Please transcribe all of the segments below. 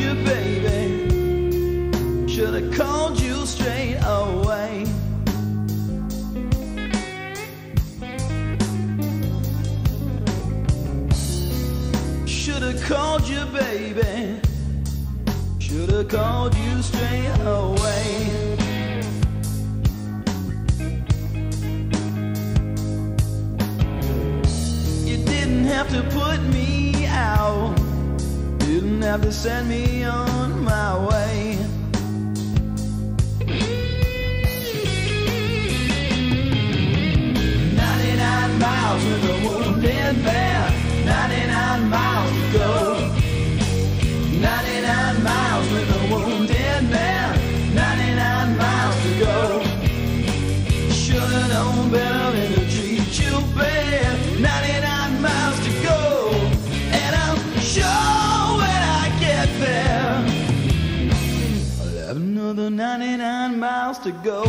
you, baby. Should've called you straight away. Should've called you, baby. Should've called you straight away. You didn't have to put me out. Didn't have to send me on my way. 99 miles with a wounded man. 99 miles to go. 99 miles with a wounded man. 99 miles to go. Should've known better than to treat you bad. 99 miles to go. And I'm sure when I get there, I'll have another 99 miles to go.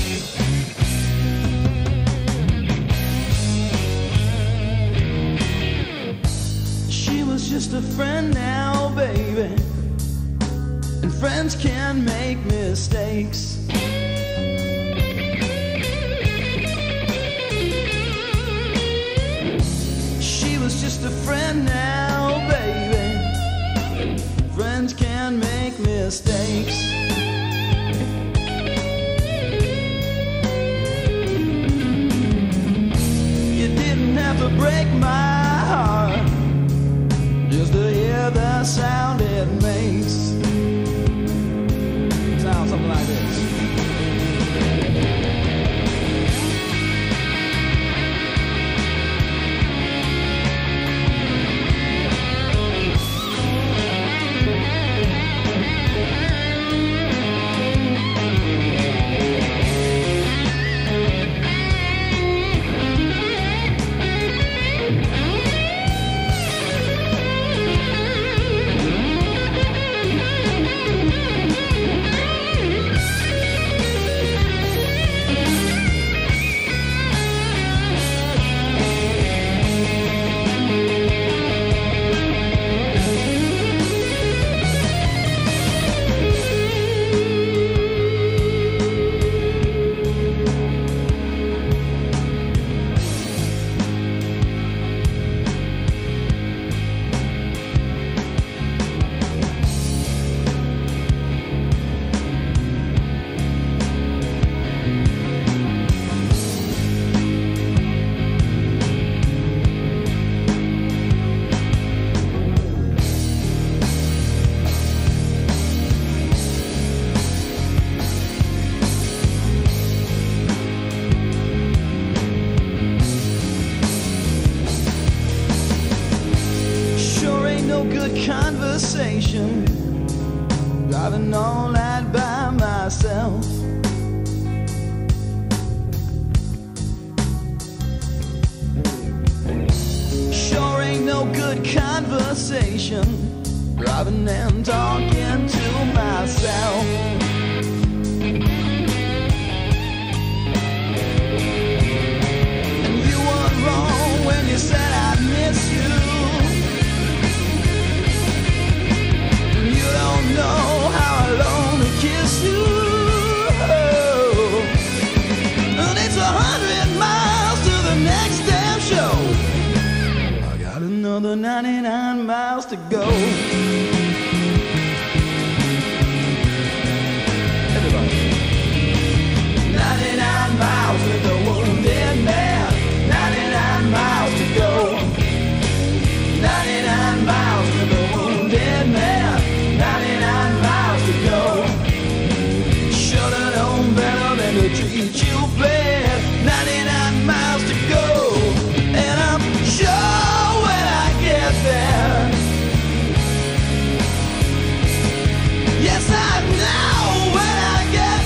She was just a friend now, baby, and friends can make mistakes. She was just a friend now, baby, friends can make mistakes. You didn't have to break my heart just to hear the sound it makes. Sounds something like this. No good conversation, driving all night by myself. Sure ain't no good conversation, driving and talking to myself. And you weren't wrong when you said I'd miss you. Don't know how I long to kiss you. And it's 100 miles to the next damn show. I got another 99 miles to go. Everybody. 99 miles with a wounded man. 99 miles to go. 99 miles with a wounded man. 99 miles to go. Should've known better than to treat you bad. 99 miles to go. And I'm sure when I get there, yes, I know when I get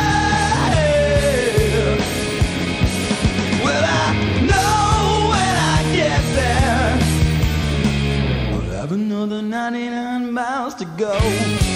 there. Well, I know when I get there, I'll have another 99 miles to go.